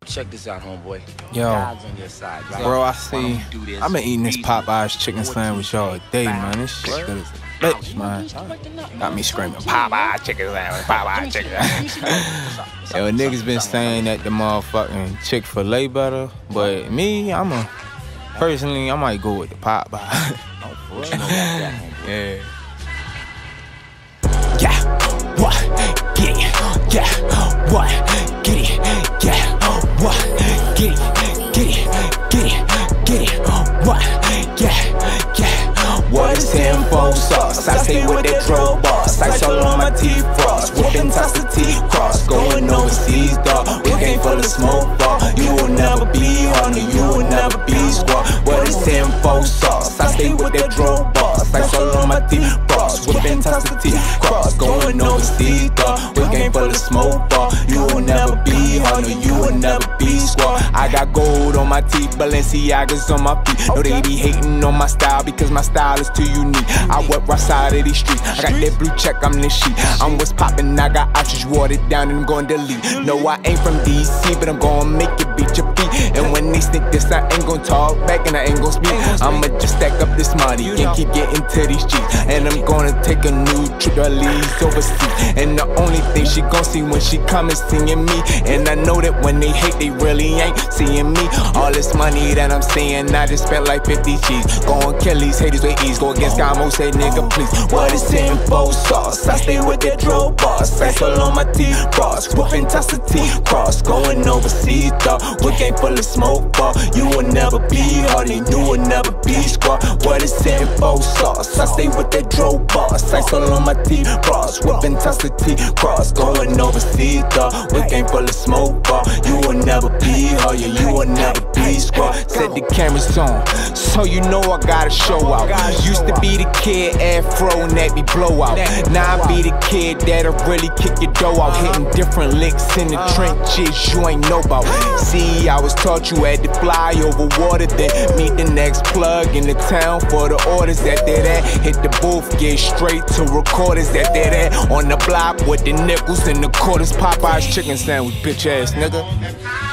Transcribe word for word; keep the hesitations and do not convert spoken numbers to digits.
Check this out, homeboy. Yo, God's on your side, right? bro, I see. I've been eating this Popeyes chicken sandwich all day, man. This shit good as a bitch, man. Got me screaming, Popeyes chicken sandwich, Popeyes chicken sandwich. Yo, niggas been saying that the motherfucking Chick-fil-A better, but me, I'm a, personally, I might go with the Popeyes. Yeah. Yeah, what? Get it. Yeah, what? Get it. Yeah, what? Get it. Get it. Get it. Get it. What? Yeah, yeah. What is info sauce? I stay with that dro boss. Ice all on my teeth, frost. Whipping toss the teeth cross. Going overseas, dog. We came full of smoke, ball. You will never be honey. You will never be squad. What is info sauce? I stay with that dro boss. Ice all on my teeth, frost. Whipping toss the teeth cross. Going overseas, dog. We came full of smoke, ball. You will never be honey. You will never be squad. I got gold on my teeth, Balenciagas on my feet. No, they be hating on my style because my style is too unique. I work right side of these streets. I got that blue check, I'm the sheet. I'm what's poppin', I got options watered down and I'm gon' delete. No, I ain't from D C, but I'm gon' make it beat your feet. And when they think this, I ain't gon' talk back and I ain't gon' speak. I'ma just stack up this money and keep getting to these streets. And I'm gonna take a new trip to leaves overseas. And the only thing she gon' see when she come is seeing me. And I know that when they hate, they really ain't seeing me. All this money that I'm seeing, I just spent like fifty G's. Go and kill these haters with ease. Go against Gamo, say nigga please. What is info sauce? I stay with that dro boss. Ice all on my teeth, cross. Whooping toss the teeth cross. Going overseas, dog. We came full of smoke, ball. You will never be honey. You will never be squad. What is info sauce? I stay with that dro boss. Ice all on my teeth, cross. Whooping toss the teeth cross. Going overseas, dog. We came full of smoke, ball. You will never be honey. You will never be squad. Set the cameras on, so you know I gotta show out. Used to be the kid afro and that be blowout. Now I be the kid that'll really kick your dough out. Hitting different licks in the trenches you ain't know about. See, I was taught you had to fly over water, then meet the next plug in the town for the orders that they're at. Hit the booth, get straight to recorders that they're at. On the block with the nickels and the quarters. Popeyes chicken sandwich, bitch ass nigga.